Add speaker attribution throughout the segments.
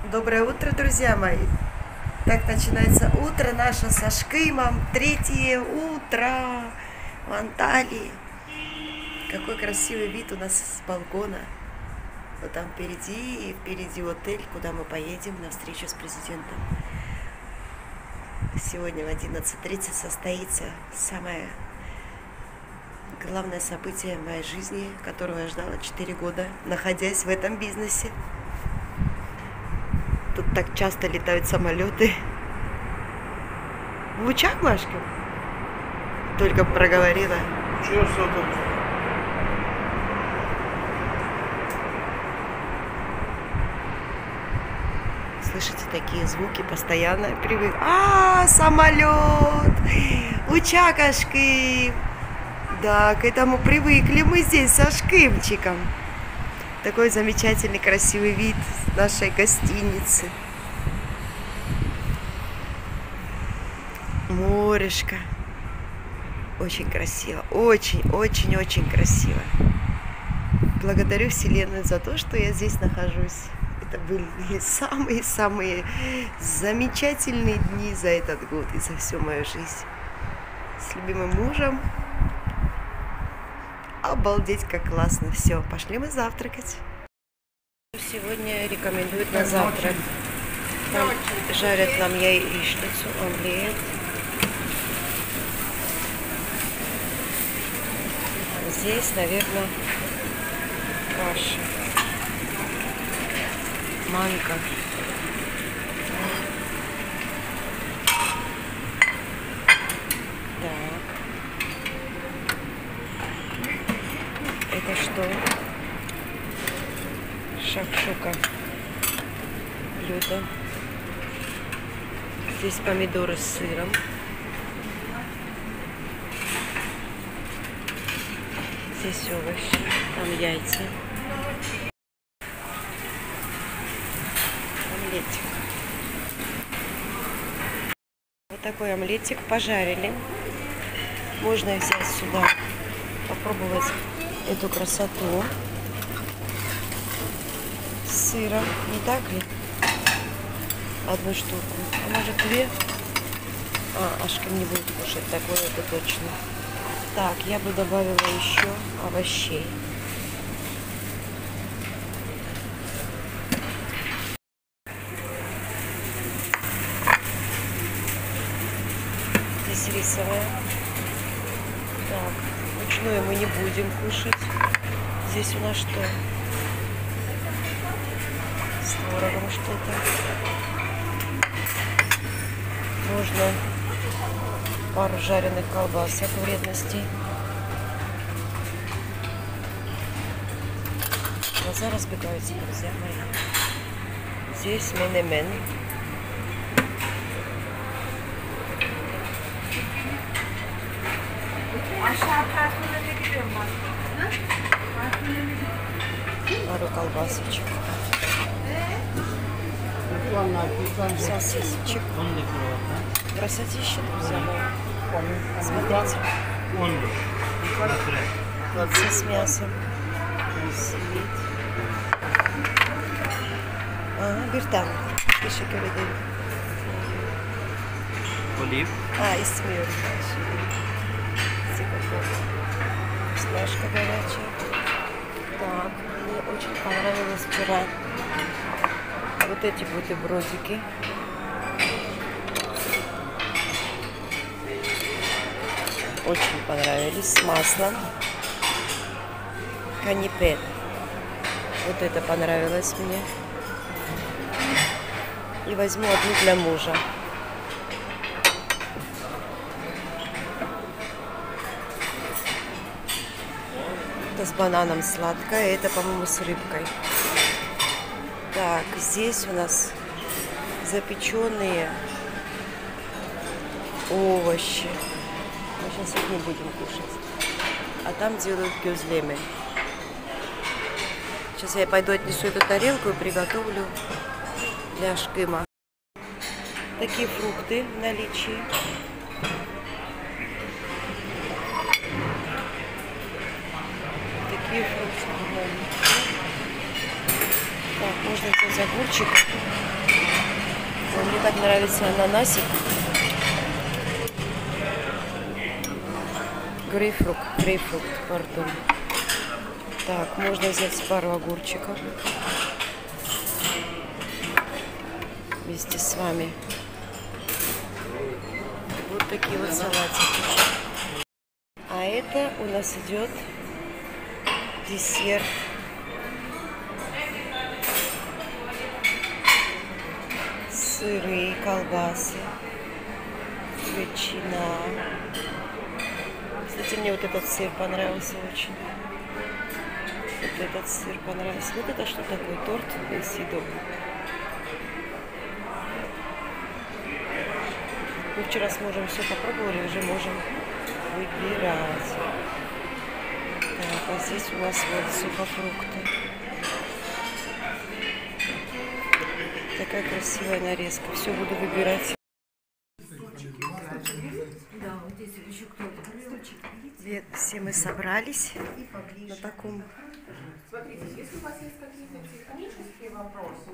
Speaker 1: Доброе утро, друзья мои! Так начинается утро наше со Шкимом. Третье утро в Анталии. Какой красивый вид у нас с балкона. Вот там впереди отель, куда мы поедем на встречу с президентом. Сегодня в 11:30 состоится самое главное событие в моей жизни, которого я ждала 4 года, находясь в этом бизнесе. Тут так часто летают самолеты. В лучах, Машка? Только проговорила.
Speaker 2: Чего тут?
Speaker 1: Слышите такие звуки постоянно? Привык. Самолет! Лучакашки! Да, к этому привыкли мы здесь со Шкимчиком. Такой замечательный, красивый вид нашей гостиницы. Морешко. Очень красиво. Очень красиво. Благодарю Вселенную за то, что я здесь нахожусь. Это были самые-самые замечательные дни за этот год и за всю мою жизнь. С любимым мужем. Обалдеть, как классно. Все, пошли мы завтракать. Сегодня рекомендуют на завтрак. Там жарят нам яичницу, омлет. Здесь, наверное, каша. Манка. Так. Это что? Шакшука. Блюдо. Здесь помидоры с сыром. Здесь овощи. Там яйца. Омлетик. Вот такой омлетик пожарили. Можно взять сюда, попробовать эту красоту. Сыра, не так ли? Одну штуку, а может 2? Ашкин не будет кушать такое, это точно. Так, я бы добавила еще овощей. Здесь рисовая. Так, ручное мы не будем кушать. Здесь у нас что? С творогом что-то. Можно пару жареных колбасок вредностей. Глаза разбегаются, друзья мои. Здесь менемен. Пару колбасочек. Сосисочек. Красотища, друзья мои. Смотрите. Яйца с мясом. Свит. Биртан. Teşekkür ederim.
Speaker 2: Олив.
Speaker 1: İsmiyorum. Вкусняшка горячая. Так, мне очень понравилось вчера вот эти бутербродики. Очень понравились, с маслом. Канипе. Вот это понравилось мне. И возьму одну для мужа. Это с бананом сладкое, это, по-моему, с рыбкой. Так, здесь у нас запеченные овощи. Мы сейчас их не будем кушать. А там делают гюзлеми. Сейчас я пойду отнесу эту тарелку и приготовлю для Шкима. Такие фрукты в наличии. Такие фрукты в наличии. Так, можно взять огурчик. Мне так нравится ананасик. Грейпфрут, пардон. Так, можно взять пару огурчиков вместе с вами. Вот такие вот салатики. А это у нас идет десерт. Сыры, колбасы, ветчина. Кстати, мне вот этот сыр понравился очень. Вот этот сыр понравился. Вот это что такое? Торт съедобный. Мы вчера с мужем все попробовали, уже можем выбирать. Так, а здесь у нас вот сухофрукты. Такая красивая нарезка. Все буду выбирать. Все мы собрались на таком.
Speaker 2: Смотрите, если у вас есть какие-то технические вопросы,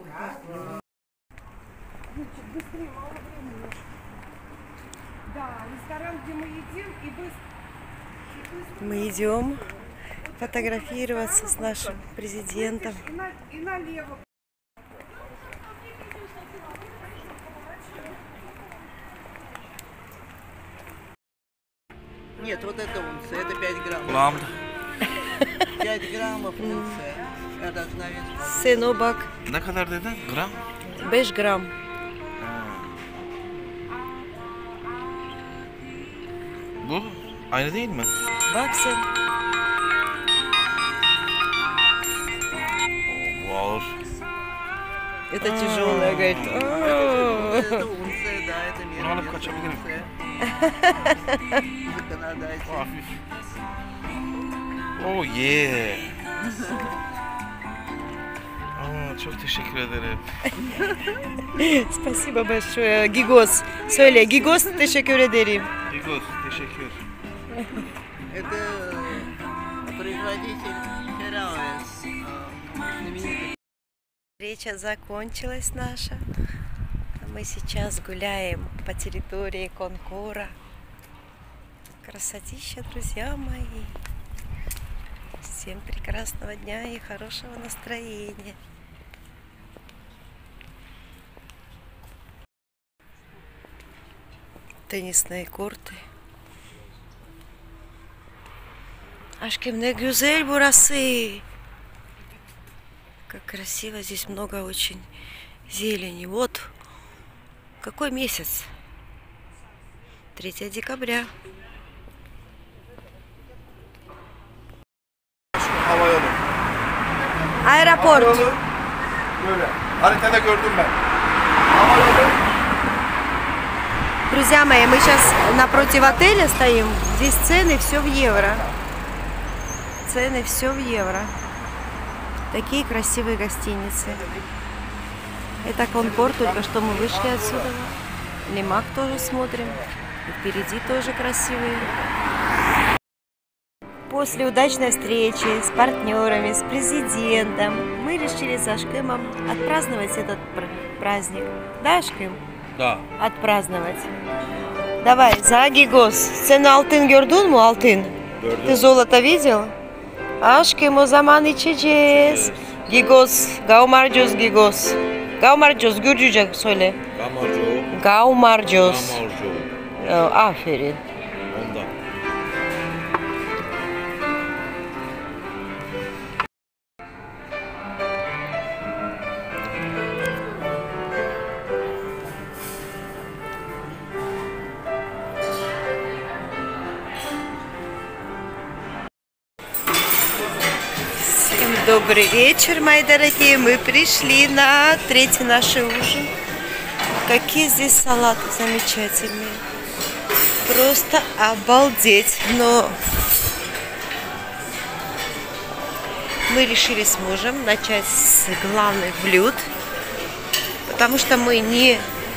Speaker 2: быстрее, мало времени. Да, ресторан, где мы едим, и быстро.
Speaker 1: Мы идем фотографироваться с нашим президентом.
Speaker 2: И налево.
Speaker 3: Нет, вот это унция, это 5 граммов.
Speaker 4: Ламд.
Speaker 3: 5 граммов унция. Я должна весить.
Speaker 1: Сенобак.
Speaker 4: Ne kadar dedin? Gram?
Speaker 1: 5 gram.
Speaker 4: Bu aynı değil mi?
Speaker 1: Bak sen.
Speaker 4: Bu ağır.
Speaker 1: Это тяжелое, говорит.
Speaker 3: Это унция, да, это
Speaker 4: Bunu alıp
Speaker 3: мерзость.
Speaker 4: kaçabilirim.
Speaker 3: Законодательство.
Speaker 4: Hafif. Oh yeah. Aa, çok teşekkür ederim.
Speaker 1: Спасибо большое. Гигос. Söyle. Гигос, teşekkür ederim.
Speaker 4: Igor, teşekkür.
Speaker 3: Это производитель Херауэс. Знаменитый.
Speaker 1: Встреча закончилась наша. Мы сейчас гуляем по территории Конкора. Красотища, друзья мои. Всем прекрасного дня и хорошего настроения. Теннисные корты. Aşkım ne güzel burası. Как красиво, здесь много очень зелени. Вот какой месяц? 3 декабря.
Speaker 4: Havayolu.
Speaker 1: Аэропорт.
Speaker 4: Havayolu. Böyle. Haritada gördüm ben. Havayolu.
Speaker 1: Друзья мои, мы сейчас напротив отеля стоим. Здесь цены все в евро. Цены все в евро. Такие красивые гостиницы. Это Конкор, только что мы вышли отсюда. Лимак тоже смотрим. И впереди тоже красивые. После удачной встречи с партнерами, с президентом, мы решили с Ашкемом отпраздновать этот праздник. Да, Ашкем?
Speaker 4: Da.
Speaker 1: Отпраздновать. Давай, за Гигос. Sen altın gördün mü altın?
Speaker 4: Gördüm.
Speaker 1: Ты золото видел? Aşkım o zaman içeceğiz. Gigos. Gaumarcos Gigos. Gaumarcos Gürcüce söyle.
Speaker 4: Gamarco.
Speaker 1: Gaumarcos.
Speaker 4: Gamarco.
Speaker 1: Aferin.
Speaker 4: Ondan.
Speaker 1: Всем добрый вечер, мои дорогие. Мы пришли на третий наш ужин. Какие здесь салаты замечательные. Просто обалдеть. Но мы решили с мужем начать с главных блюд. Потому что мы не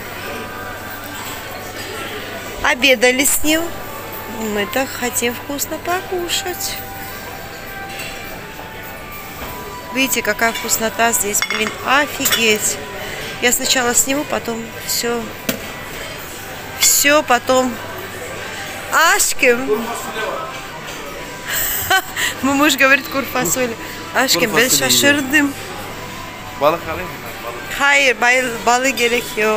Speaker 1: обедали с ним. Мы так хотим вкусно покушать. Видите, какая вкуснота здесь, блин, офигеть. Я сначала сниму, потом все потом. Aşkım. Мой муж говорит курфасоль. Aşkım ben şaşırdım.
Speaker 4: Balık alayım mı? Balık.
Speaker 1: Hayır, balı gerekiyor.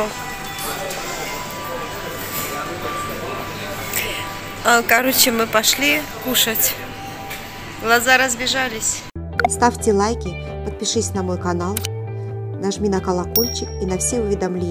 Speaker 1: Короче, мы пошли кушать. Глаза разбежались.
Speaker 5: Ставьте лайки, подпишись на мой канал, нажми на колокольчик и на все уведомления.